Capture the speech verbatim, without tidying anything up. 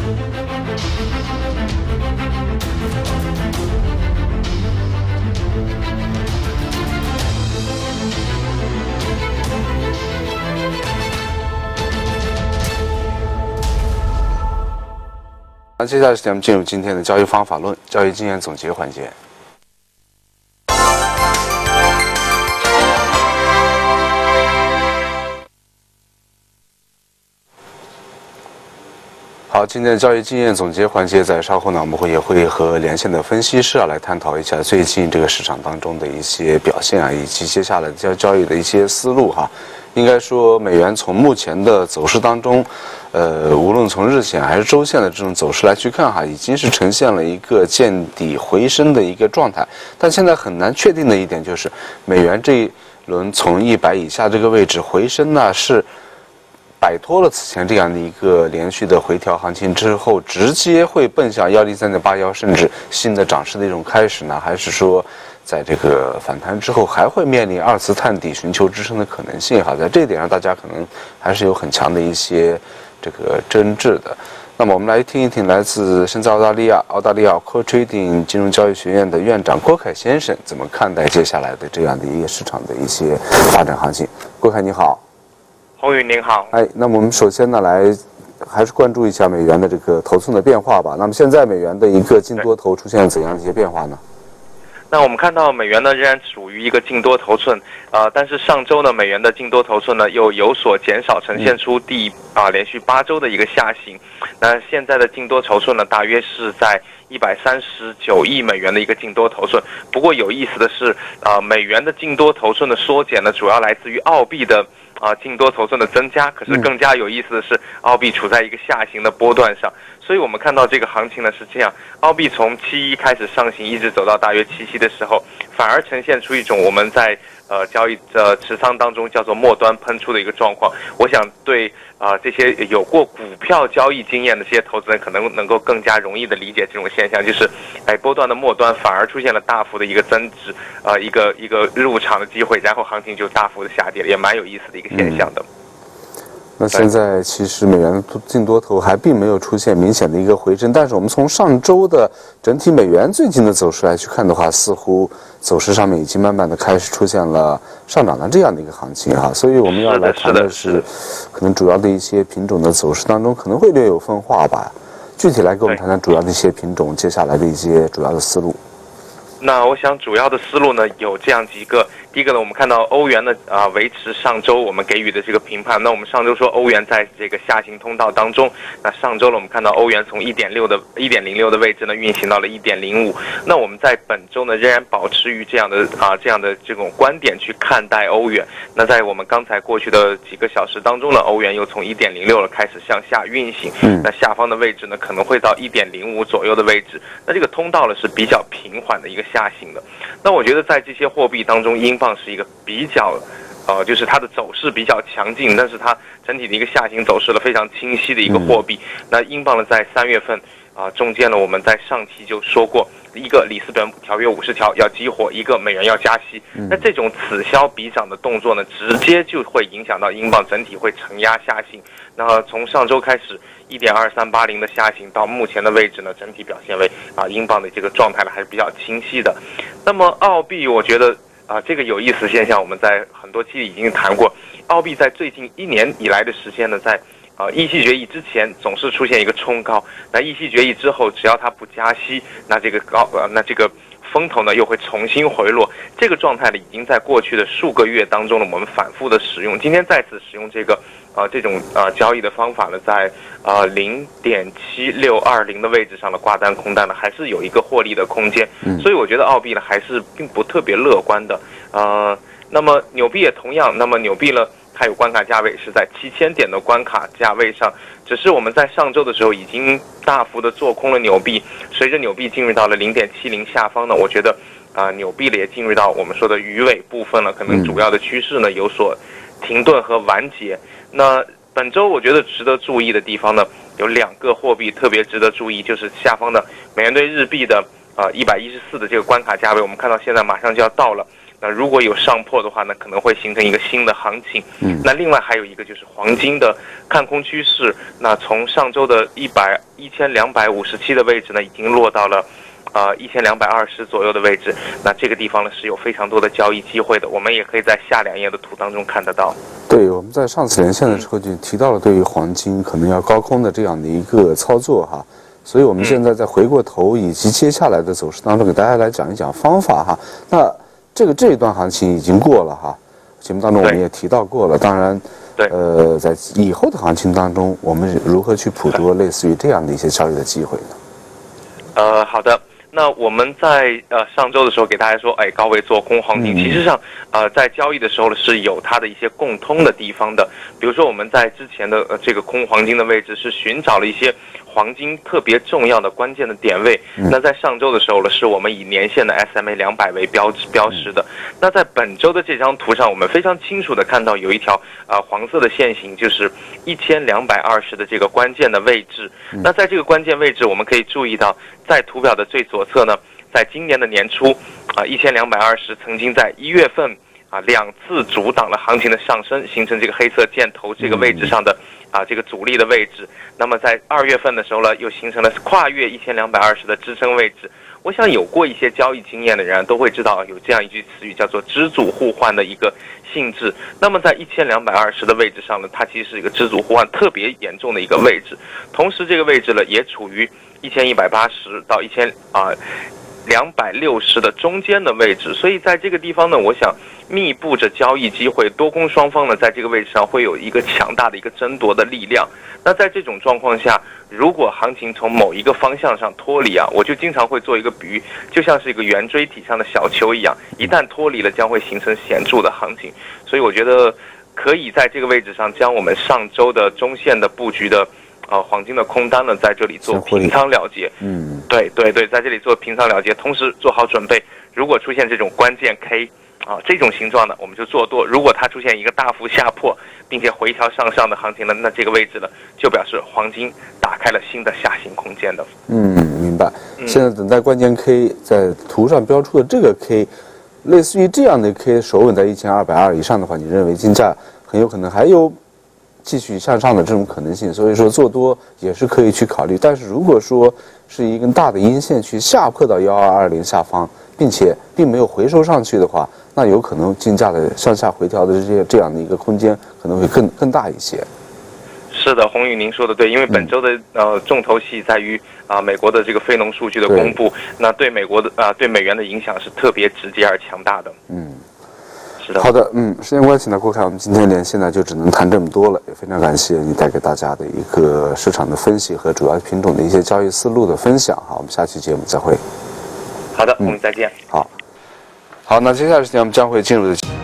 那接下来咱们进入今天的交易方法论、交易经验总结环节。好，今天的交易经验总结环节，在稍后呢，我们会也会和连线的分析师啊来探讨一下最近这个市场当中的一些表现啊，以及接下来交交易的一些思路哈。应该说，美元从目前的走势当中，呃，无论从日线还是周线的这种走势来去看哈，已经是呈现了一个见底回升的一个状态。但现在很难确定的一点就是，美元这一轮从一百以下这个位置回升呢，是摆脱了此前这样的一个连续的回调行情之后，直接会奔向幺零三点八幺，甚至新的涨势的一种开始呢？还是说，在这个反弹之后还会面临二次探底、寻求支撑的可能性？哈，在这一点上，大家可能还是有很强的一些这个争执的。那么，我们来听一听来自身在澳大利亚、澳大利亚 Core Trading 金融交易学院的院长郭凯先生怎么看待接下来的这样的一个市场的一些发展行情。郭凯，你好。 洪宇您好。 哎，那么我们首先呢，来还是关注一下美元的这个头寸的变化吧。那么现在美元的一个净多头出现了怎样的一些变化呢？ 那我们看到美元呢仍然处于一个净多头寸，呃，但是上周呢美元的净多头寸呢又有所减少，呈现出第啊、呃、连续八周的一个下行。那现在的净多头寸呢大约是在一百三十九亿美元的一个净多头寸。不过有意思的是，啊、呃、美元的净多头寸的缩减呢主要来自于澳币的啊净多头寸的增加，可是更加有意思的是，澳币处在一个下行的波段上。所以我们看到这个行情呢是这样，澳币从七一开始上行，一直走到大约七七的时候，反而呈现出一种我们在呃交易的持仓当中叫做末端喷出的一个状况。我想对啊、呃、这些有过股票交易经验的这些投资人可能能够更加容易的理解这种现象，就是哎波段的末端反而出现了大幅的一个增值，呃一个一个入场的机会，然后行情就大幅的下跌了，也蛮有意思的一个现象的。嗯， 那现在其实美元的净多头还并没有出现明显的一个回升，但是我们从上周的整体美元最近的走势来去看的话，似乎走势上面已经慢慢的开始出现了上涨的这样的一个行情哈，所以我们要来谈的是，可能主要的一些品种的走势当中可能会略有分化吧。具体来给我们谈谈主要的一些品种接下来的一些主要的思路。 那我想主要的思路呢有这样几个。第一个呢，我们看到欧元呢啊、呃、维持上周我们给予的这个评判。那我们上周说欧元在这个下行通道当中，那上周呢我们看到欧元从一点六的一点零六的位置呢运行到了一点零五。那我们在本周呢仍然保持于这样的啊、呃、这样的这种观点去看待欧元。那在我们刚才过去的几个小时当中呢，欧元又从一点零六了开始向下运行。嗯，那下方的位置呢可能会到一点零五左右的位置。那这个通道呢是比较平缓的一个下行的。那我觉得在这些货币当中，英镑是一个比较，呃，就是它的走势比较强劲，但是它整体的一个下行走势呢非常清晰的一个货币。嗯、那英镑呢在三月份啊、呃、中间呢，我们在上期就说过，一个里斯本条约五十条要激活，一个美元要加息。嗯、那这种此消彼长的动作呢，直接就会影响到英镑整体会承压下行。那从上周开始。一点二三八零的下行到目前的位置呢，整体表现为啊英镑的这个状态呢还是比较清晰的。那么澳币，我觉得啊这个有意思现象，我们在很多期已经谈过。澳币在最近一年以来的时间呢，在啊议息决议之前总是出现一个冲高，那议息决议之后，只要它不加息，那这个高呃那这个风头呢又会重新回落。这个状态呢已经在过去的数个月当中呢，我们反复的使用。今天再次使用这个。呃，这种呃交易的方法呢，在呃零点七六二零的位置上的挂单空单呢，还是有一个获利的空间。嗯，所以我觉得澳币呢还是并不特别乐观的。呃，那么纽币也同样，那么纽币呢，它有关卡价位是在七千点的关卡价位上，只是我们在上周的时候已经大幅的做空了纽币，随着纽币进入到了零点七零下方呢，我觉得啊、呃、纽币呢也进入到我们说的鱼尾部分了，可能主要的趋势呢有所停顿和完结。那本周我觉得值得注意的地方呢，有两个货币特别值得注意，就是下方的美元对日币的呃一百一十四的这个关卡价位，我们看到现在马上就要到了。 那如果有上破的话呢，可能会形成一个新的行情。 嗯， 那另外还有一个就是黄金的看空趋势，那从上周的一百一千两百五十七的位置呢，已经落到了。呃，一千两百二十左右的位置，那这个地方呢是有非常多的交易机会的，我们也可以在下两页的图当中看得到。 对，我们在上次连线的时候就提到了对于黄金可能要高空的这样的一个操作哈，所以我们现在再回过头以及接下来的走势当中给大家来讲一讲方法哈。那这个这一段行情已经过了哈，节目当中我们也提到过了，当然。 对， 呃，在以后的行情当中，我们如何去捕捉类似于这样的一些交易的机会呢？ 呃，好的。那我们在呃上周的时候给大家说，哎，高位做空黄金，其实上呃在交易的时候呢是有它的一些共通的地方的。比如说我们在之前的呃这个空黄金的位置是寻找了一些黄金特别重要的关键的点位。嗯、那在上周的时候呢，是我们以年线的 S M A 两百为标标识的。那在本周的这张图上，我们非常清楚的看到有一条呃黄色的线型，就是一千两百二十的这个关键的位置。嗯、那在这个关键位置，我们可以注意到，在图表的最左侧呢，在今年的年初，啊一千两百二十曾经在一月份啊两次阻挡了行情的上升，形成这个黑色箭头这个位置上的啊这个阻力的位置。那么在二月份的时候呢，又形成了跨越一千两百二十的支撑位置。我想有过一些交易经验的人都会知道有这样一句词语叫做支阻互换的一个性质。那么在一千两百二十的位置上呢，它其实是一个支阻互换特别严重的一个位置，同时这个位置呢也处于一千一百八十到一千啊两百六十的中间的位置，所以在这个地方呢，我想密布着交易机会，多空双方呢在这个位置上会有一个强大的一个争夺的力量。那在这种状况下，如果行情从某一个方向上脱离啊，我就经常会做一个比喻，就像是一个圆锥体上的小球一样，一旦脱离了，将会形成显著的行情。所以我觉得可以在这个位置上将我们上周的中线的布局的呃黄金的空单呢，在这里做平仓了结。嗯，对对对，在这里做平仓了结，同时做好准备，如果出现这种关键 K。啊，这种形状呢，我们就做多。如果它出现一个大幅下破，并且回调向上的行情呢，那这个位置呢，就表示黄金打开了新的下行空间的。 嗯，明白。现在等待关键 K 在图上标出的这个 K， 类似于这样的 K 守稳在一千二百二以上的话，你认为金价很有可能还有继续向上的这种可能性？所以说做多也是可以去考虑。但是如果说是一根大的阴线去下破到一二二零下方，并且并没有回收上去的话，那有可能金价的向下回调的这些这样的一个空间可能会更更大一些。 是的，洪宇您说的对，因为本周的呃重头戏在于啊、呃、美国的这个非农数据的公布，那对美国的啊、呃、对美元的影响是特别直接而强大的。 嗯， 是的。 好的，嗯，时间关系呢，郭凯，我们今天连线呢就只能谈这么多了，也非常感谢你带给大家的一个市场的分析和主要品种的一些交易思路的分享哈，我们下期节目再会。 好的，我们再见。 好，好，那接下来时间我们将会进入的。